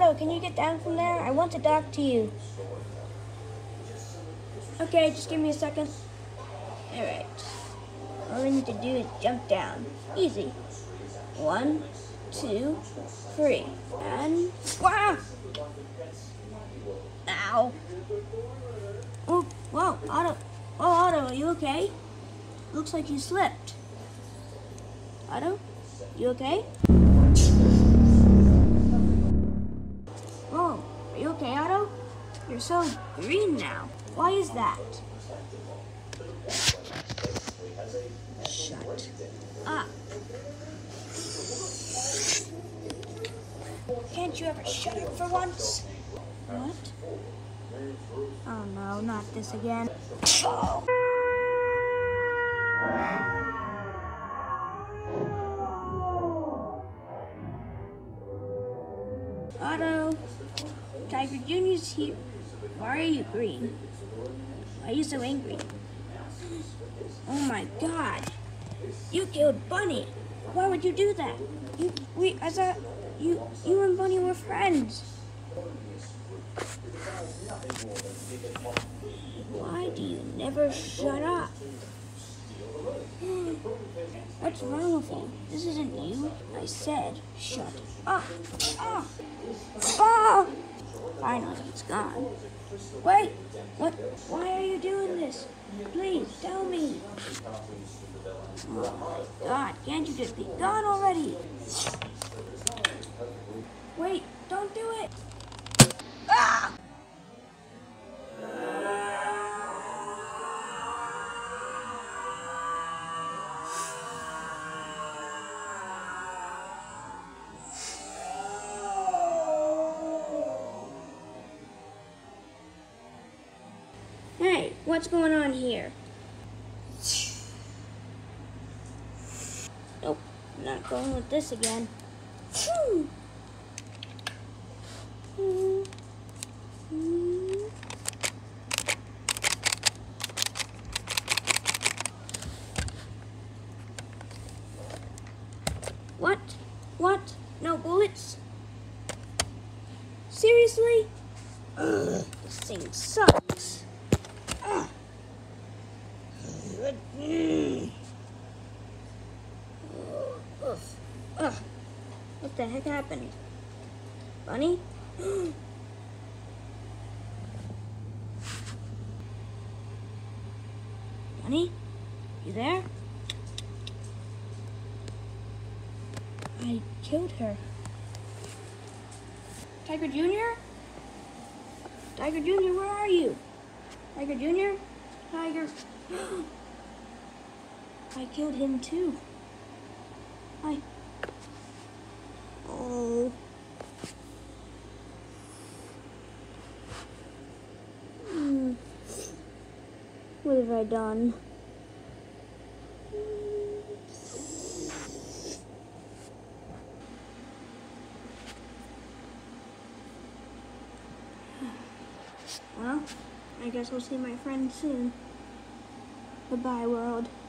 Otto, can you get down from there? I want to talk to you. Okay, just give me a second. Alright. All I need to do is jump down. Easy. 1, 2, 3. And... wow! Ow! Oh, whoa, Otto. Oh, Otto, are you okay? Looks like you slipped. Otto, you okay? Whoa, are you okay, Otto? You're so green now. Why is that? Shut up. Can't you ever shut up for once? What? Oh no, not this again. Oh. Otto, Tiger Jr.'s here. Why are you green? Why are you so angry? Oh my God! You killed Bunny. Why would you do that? I thought you and Bunny were friends. Why do you never shut up? What's wrong with you? This isn't you. I said shut up. Ah! Ah! Finally, it's gone. Wait! What? Why are you doing this? Please, tell me. Oh my God, can't you just be gone already? Wait, don't do it! Ah! Hey, what's going on here? Nope, I'm not going with this again. What? What? No bullets? Seriously? Ugh, this thing sucks. Ugh. Ugh. What the heck happened? Bunny? Bunny? You there? I killed her. Tiger Jr.? Tiger Jr., where are you? Tiger Jr.? Tiger... I killed him too. Oh. What have I done? Well, I guess I'll see my friend soon. Goodbye, world.